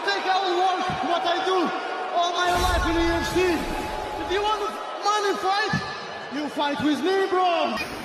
take all work, what I do all my life in the UFC. If you want a money fight, you fight with me, bro.